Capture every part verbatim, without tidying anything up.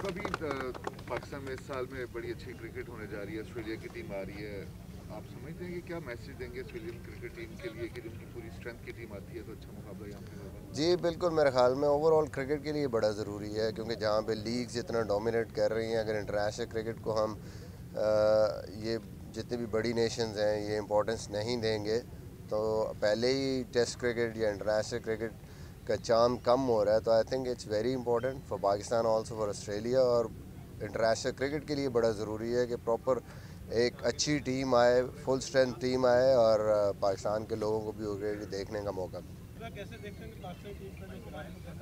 मिसबा भी पाकिस्तान में इस साल में बड़ी अच्छी क्रिकेट होने जा रही है, ऑस्ट्रेलिया की टीम आ रही है। आप समझते हैं कि क्या मैसेज देंगे ऑस्ट्रेलियन क्रिकेट टीम के लिए कि उनकी पूरी स्ट्रेंथ की टीम आती है तो अच्छा मुकाबला यहाँ पे होगा? जी बिल्कुल, मेरे ख्याल में ओवरऑल क्रिकेट के लिए बड़ा ज़रूरी है, क्योंकि जहाँ पे लीग्स इतना डोमिनेट कर रही हैं, अगर इंटरनेशनल क्रिकेट को हम आ, ये जितनी भी बड़ी नेशंस हैं ये इम्पोर्टेंस नहीं देंगे तो पहले ही टेस्ट क्रिकेट या इंटरनेशनल क्रिकेट का चार्म कम हो रहा है। तो I think it's very important for Pakistan also for Australia, और इंटरनेशनल क्रिकेट के लिए बड़ा ज़रूरी है कि प्रॉपर एक अच्छी टीम आए, फुल स्ट्रेंथ टीम आए और पाकिस्तान के लोगों को भी ऑलरेडी देखने का मौका मिले। कैसे देखते हैं कि पाकिस्तान टीम का जो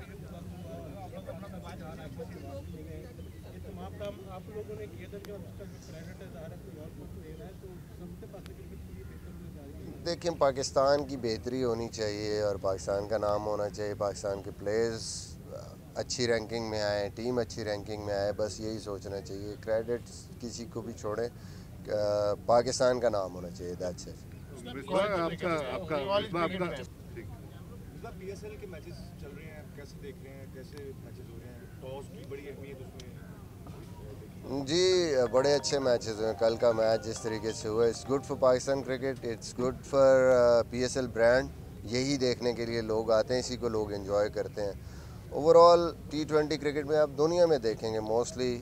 ये तमाम काम आप लोगों ने किए थे, जो क्रेडिट है तो सबसे पास क्रिकेट के लिए बेहतर होने जा रही है। देखिए, पाकिस्तान की बेहतरी होनी चाहिए और पाकिस्तान का नाम होना चाहिए, पाकिस्तान के प्लेयर्स अच्छी रैंकिंग में आए, टीम अच्छी रैंकिंग में आए, बस यही सोचना चाहिए। क्रेडिट किसी को भी छोड़े, पाकिस्तान का नाम होना चाहिए, दैट्स इट। आपका आपका आपका पीएसएल के मैचेस चल रहे हैं, कैसे देख रहे हैं, कैसे मैचेस हो रहे हैं? टॉस की बड़ी अहमियत उसमें। जी बड़े अच्छे मैचेस हुए। कल का मैच जिस तरीके से हुआ, it's good for Pakistan cricket, it's good for PSL brand. यही देखने के लिए लोग आते हैं, इसी को लोग एंजॉय करते हैं। ओवरऑल टी ट्वेंटी क्रिकेट में आप दुनिया में देखेंगे मोस्टली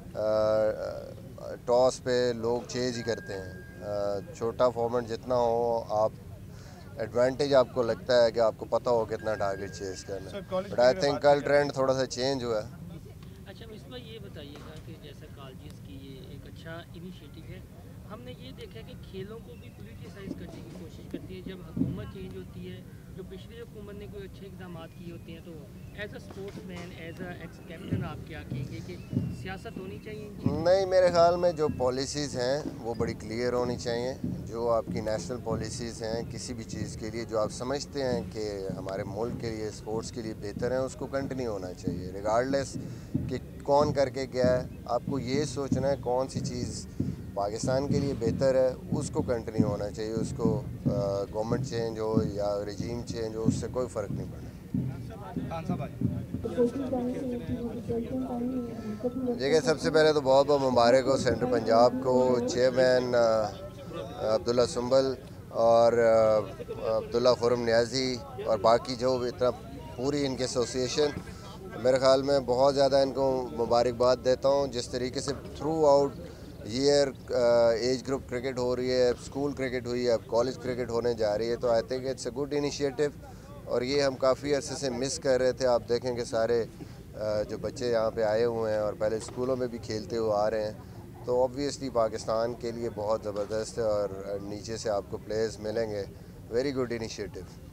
टॉस पे लोग चेज ही करते हैं। छोटा फॉर्मेट जितना हो, आप एडवांटेज आपको लगता है कि आपको पता हो कितना टारगेट चेज करना है। बट आई थिंक कल ट्रेंड थोड़ा सा चेंज हुआ है। अच्छा मिसबा, ये बताइएगा कि जैसा कॉलेजेस की ये एक अच्छा इनिशिएटिव है, हमने ये देखा कि खेलों को भी पॉलिटिसाइज करने की कोशिश करती है। जब हुकूमत चेंज होती है, जो पिछली हुकूमत ने कोई अच्छे इकदाम किए होते हैं, तो as a sportsman, as a ex captain आप क्या कहेंगे कि सियासत होनी चाहिए? नहीं, मेरे ख्याल में जो पॉलिसीज़ हैं वो बड़ी क्लियर होनी चाहिए। जो आपकी नेशनल पॉलिसीज़ हैं किसी भी चीज़ के लिए, जो आप समझते हैं कि हमारे मुल्क के लिए, स्पोर्ट्स के लिए बेहतर है, उसको कंटिन्यू होना चाहिए रिगार्डलेस कि कौन करके क्या है। आपको ये सोचना है कौन सी चीज़ पाकिस्तान के लिए बेहतर है, उसको कंटिन्यू होना चाहिए। उसको गवर्नमेंट चेंज हो या रजीम चेंज हो, उससे कोई फ़र्क नहीं पड़ना। देखिए, सबसे पहले तो बहुत बहुत मुबारक हो सेंट्रल पंजाब को, चेयरमैन अब्दुल्ला सुंबल और अब्दुल्ला खुरम नियाजी और बाकी जो इतना पूरी इनकी एसोसिएशन, मेरे ख़्याल में बहुत ज़्यादा इनको मुबारकबाद देता हूँ। जिस तरीके से throughout year age group cricket हो रही है, स्कूल क्रिकेट हुई है, अब कॉलेज क्रिकेट होने जा रही है, तो I think it's a good initiative और ये हम काफ़ी अरसे से मिस कर रहे थे। आप देखें कि सारे जो बच्चे यहाँ पे आए हुए हैं और पहले स्कूलों में भी खेलते हुए आ रहे हैं, तो ऑब्वियसली पाकिस्तान के लिए बहुत ज़बरदस्त है और नीचे से आपको प्लेयर्स मिलेंगे। Very good initiative.